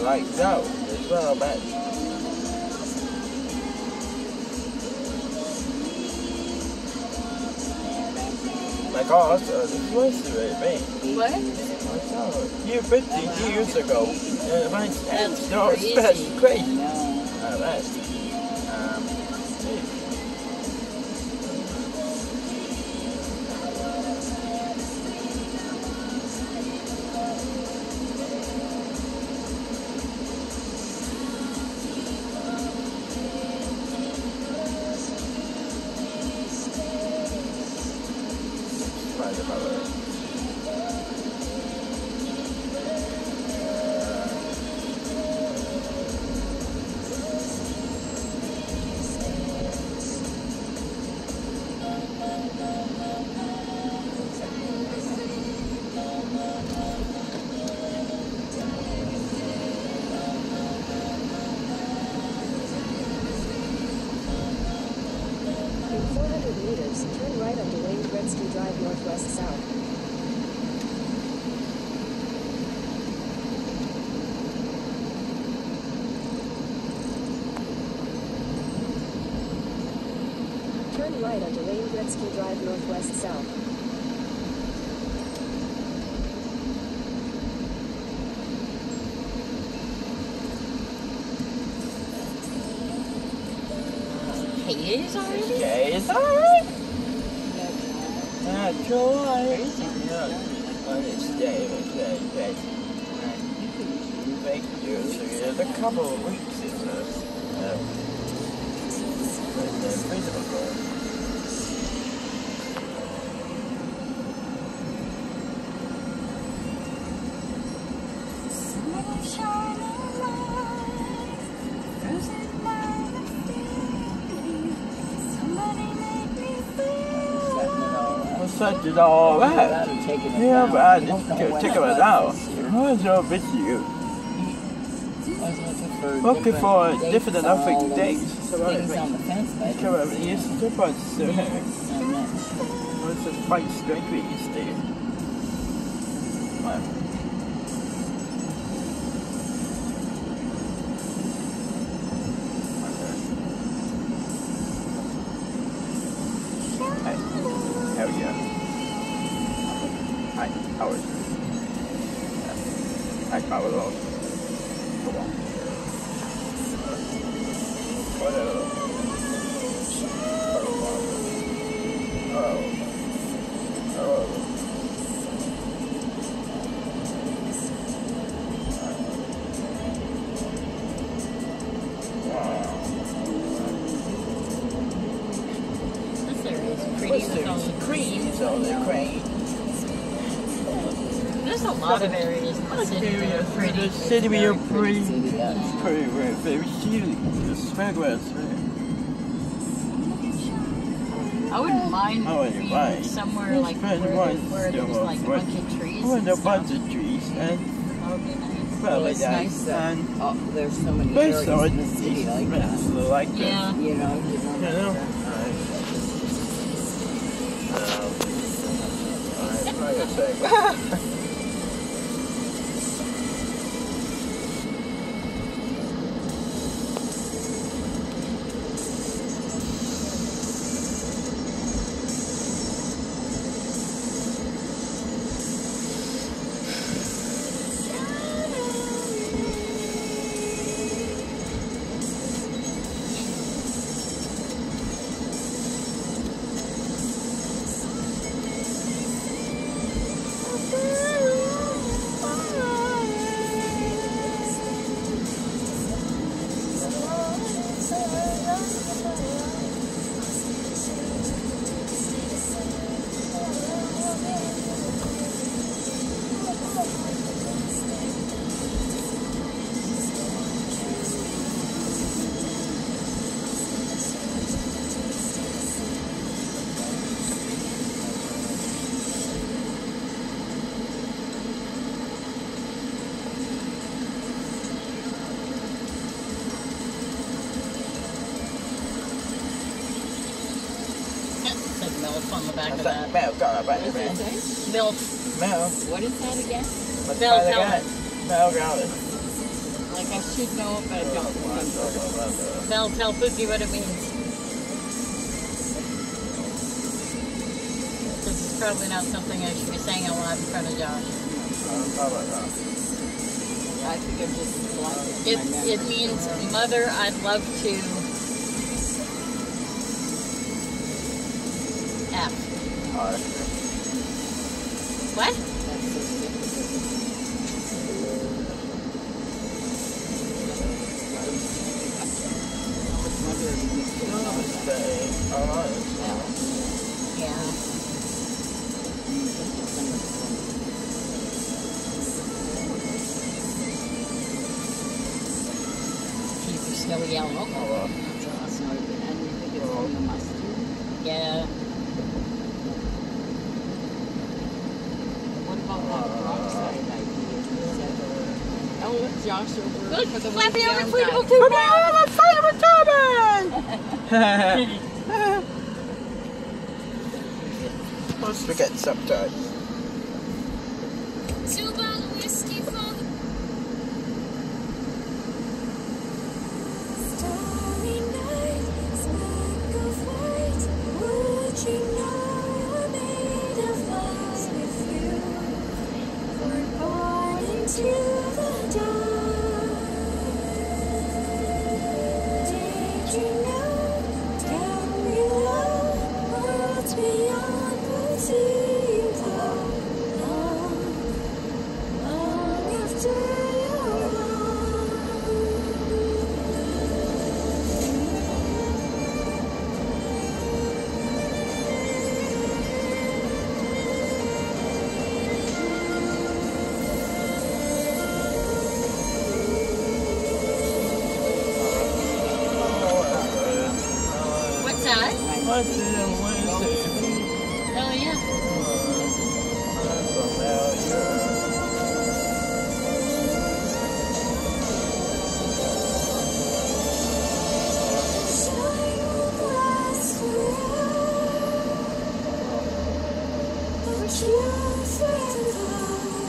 like those as well, but like also this was me. What? I saw it here 50 years ago. That's crazy. Alright. Turn right onto Wayne Gretzky Drive northwest south. Turn right onto Wayne Gretzky Drive northwest south. Hayes already? Okay, it's alright. That's alright. Thank you. So there's a couple of weeks in this. Reasonable. Such is all that. Yeah, but I just check it out. Why is your bitch you? Looking for different enough days. So I come over here, step on what's the fight strength we used to? Hell yeah. Hi, how are you? Hi, how are you? Come on. This area is pretty with all the creams on the crane. There's a lot of areas in the city that are pretty. The city we are pretty, very shielding. The smell was I wouldn't mind being somewhere like where there's like a bunch of trees. A bunch of trees and Well, it's nice that there's so many areas in the city like that. Yeah. You know, you don't MILF on the back of that. MILF on the back of that. MILF. MILF. What is that again? Mel Gallagher. Mel Gallagher. Like I should know, but I don't remember. Mel, tell Pookie what it means. This is probably not something I should be saying out loud in front of Josh. I think I'm just blank. It means, Mother, I'd love to F. What? Yeah. Keep snowy yellow. And you think it's from the mustard? Yeah. What about that rockside idea? Oh, look, Josh over Look, for the Flappy way over down Inflatable guy. too now. Most forget sometimes. Two-bottle whiskey for the starry night, spark of white. Would you know you're made of light if you were born into the dark? Did you know down below, worlds beyond will see you glow? Long after you're gone. What's that? What's in Wednesday? Oh, yeah. Shine will last forever, but you forever.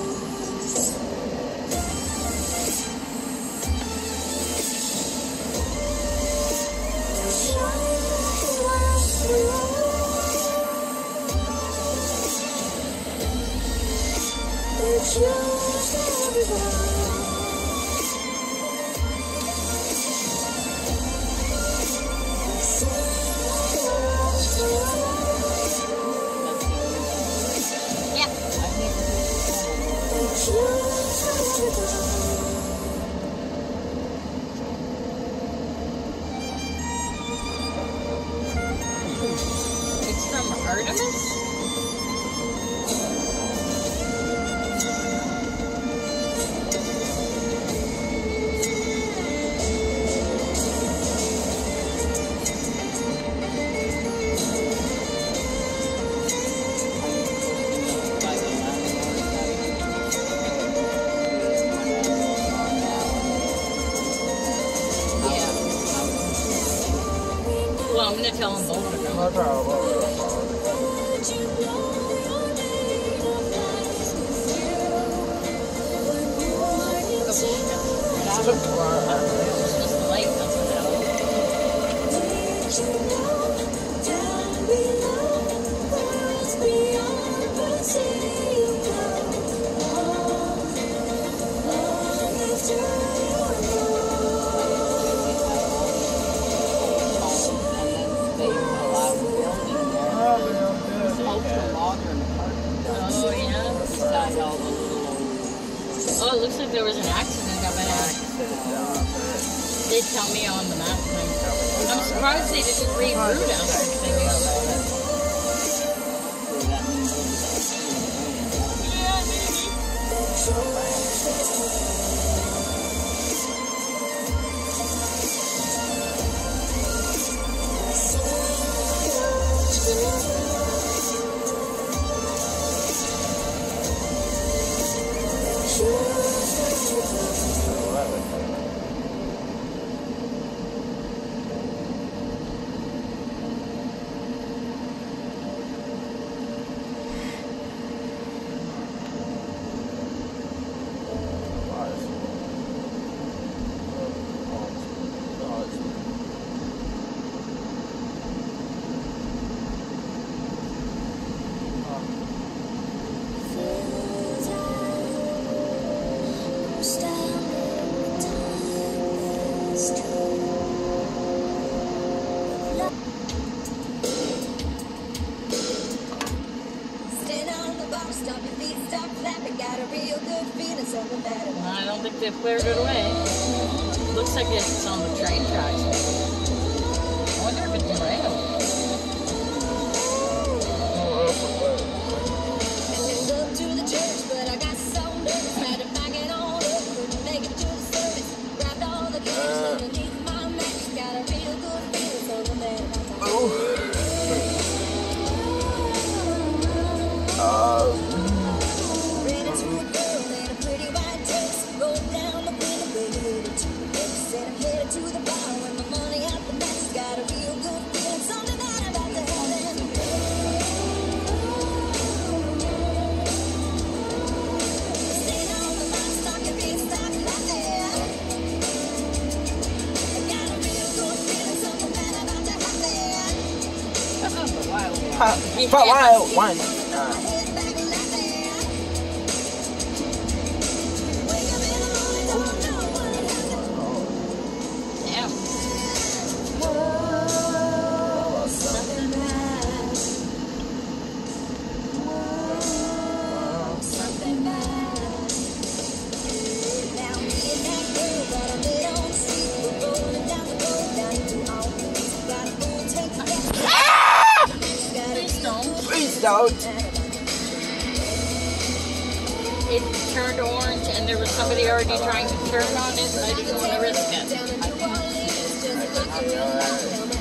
Shine will last forever, but you forever. Yeah. It's from Artemis? Yeah. Well, I'm going to tell them both of them. It's just the light doesn't help. Oh, yeah. Oh, it looks like there was an accident up ahead. They tell me on the map thing. I'm surprised they didn't reroute us. Yeah, maybe. I don't think they've cleared it away. Looks like it's on the train tracks. I wonder if it's rail. For a while, one. Damn. Please don't. It turned orange and there was somebody already trying to turn on it. I didn't want to risk it.